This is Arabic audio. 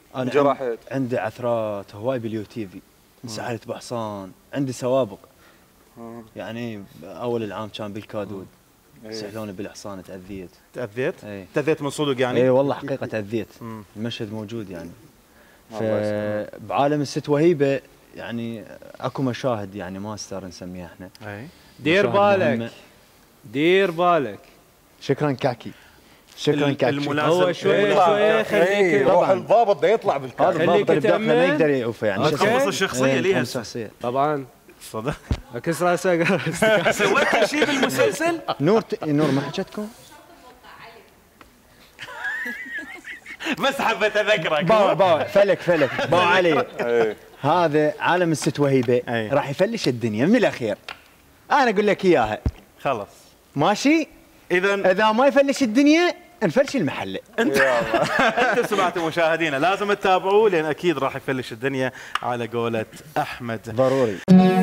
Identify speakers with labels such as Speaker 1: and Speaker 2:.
Speaker 1: انا
Speaker 2: جراحات
Speaker 1: عندي عثرات هواي باليو تي في، انسحلت بحصان، عندي سوابق. يعني اول العام كان بالكادود سحلوني بالحصان، تاذيت.
Speaker 3: تاذيت من صدق يعني؟
Speaker 1: اي والله حقيقه تاذيت. المشهد موجود يعني. فبعالم الست وهيبه يعني اكو مشاهد يعني ماستر نسميها احنا.
Speaker 4: دير بالك دير بالك.
Speaker 1: شكرا كاكي. شكرا كاكي.
Speaker 4: هو شوي خليك
Speaker 2: روح الضابط بده يطلع
Speaker 1: هذا الضابط اللي بداخله ما يقدر يعوفه يعني.
Speaker 3: تخلص الشخصيه ليها
Speaker 4: طبعا.
Speaker 3: صدق
Speaker 4: اكس راسك.
Speaker 3: سويت شيء بالمسلسل؟
Speaker 1: نور ما حكيتكم؟
Speaker 3: بس حبيت اذكرك.
Speaker 1: باو فلك باو علي. هذا عالم الست وهيبه راح يفلش الدنيا من الاخير. انا اقول لك اياها.
Speaker 3: خلص
Speaker 1: ماشي. اذا ما يفلش الدنيا نفلش المحله.
Speaker 3: انتم سمعتوا مشاهدينا، لازم تتابعوه لان اكيد راح يفلش الدنيا على قولة احمد.
Speaker 1: ضروري.